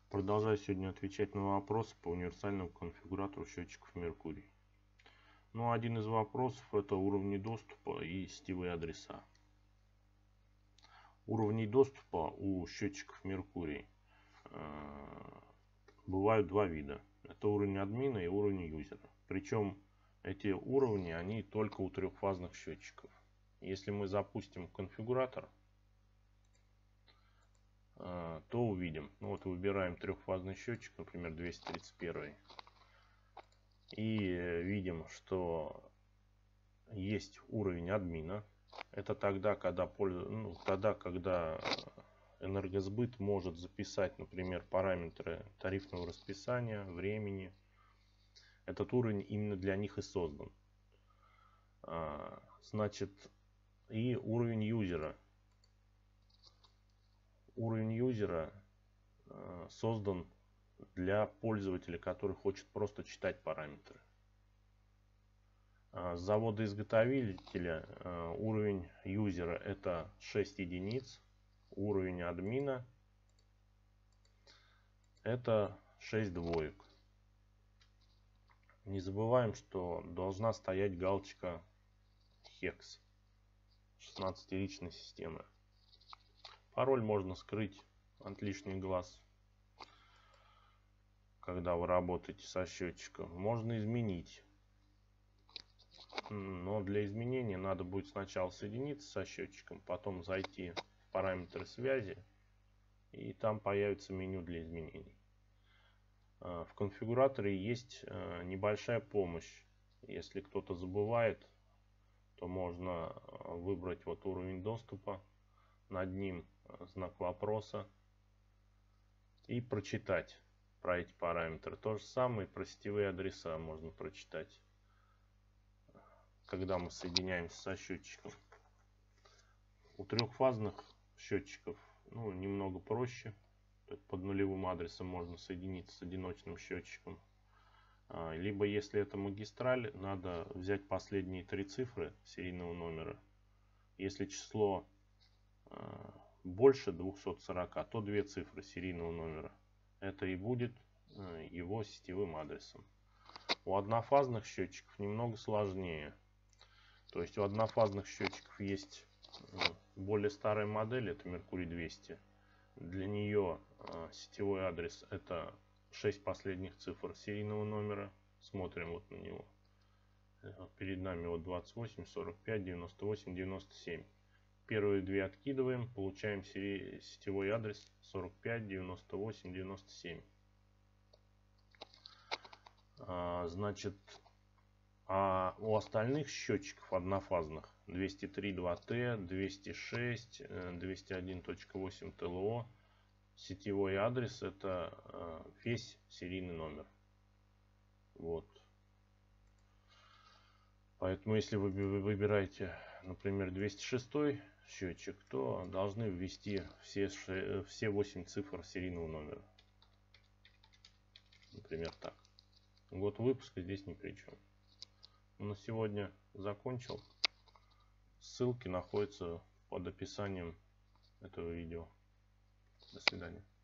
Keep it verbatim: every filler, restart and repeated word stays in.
Продолжаю сегодня отвечать на вопросы по универсальному конфигуратору счетчиков Меркурий. Ну, один из вопросов — это уровни доступа и сетевые адреса. Уровней доступа у счетчиков Меркурий э, бывают два вида. Это уровень админа и уровень юзера. Причем эти уровни, они только у трехфазных счетчиков. Если мы запустим конфигуратор, то увидим. Ну вот выбираем трехфазный счетчик, например, двести тридцать один. И видим, что есть уровень админа. Это тогда, когда, ну, тогда, когда энергосбыт может записать, например, параметры тарифного расписания, времени. Этот уровень именно для них и создан. Значит, и уровень юзера. Уровень юзера создан для пользователя, который хочет просто читать параметры. С завода-изготовителя уровень юзера — это шесть единиц. Уровень админа — это шесть двоек. Не забываем, что должна стоять галочка хекс шестнадцатиричной системы. Пароль можно скрыть от лишних глаз, когда вы работаете со счетчиком. Можно изменить. Но для изменения надо будет сначала соединиться со счетчиком, потом зайти в параметры связи, и там появится меню для изменений. В конфигураторе есть небольшая помощь. Если кто-то забывает, то можно выбрать вот уровень доступа, над ним знак вопроса и прочитать про эти параметры. То же самое про сетевые адреса можно прочитать, когда мы соединяемся со счетчиком. У трехфазных счетчиков ну, немного проще. Под нулевым адресом можно соединиться с одиночным счетчиком. Либо, если это магистраль, надо взять последние три цифры серийного номера. Если число больше двухсот сорока, то две цифры серийного номера. Это и будет его сетевым адресом. У однофазных счетчиков немного сложнее. То есть у однофазных счетчиков есть более старая модель, это Меркурий двести. Для нее сетевой адрес — это шесть последних цифр серийного номера. Смотрим вот на него. Перед нами вот двадцать восемь, сорок пять, девяносто восемь, девяносто семь. Первые две откидываем, получаем сетевой адрес сорок пять, девяносто восемь, девяносто семь. Значит, а у остальных счетчиков однофазных двести три точка два тэ, двести шесть, двести один точка восемь тэ эл о сетевой адрес — это весь серийный номер. Вот. Поэтому если вы выбираете, например, двести шестой счетчик, то должны ввести все, все восемь цифр серийного номера. Например, так. Год выпуска здесь ни при чем. На сегодня закончил. Ссылки находятся под описанием этого видео. До свидания.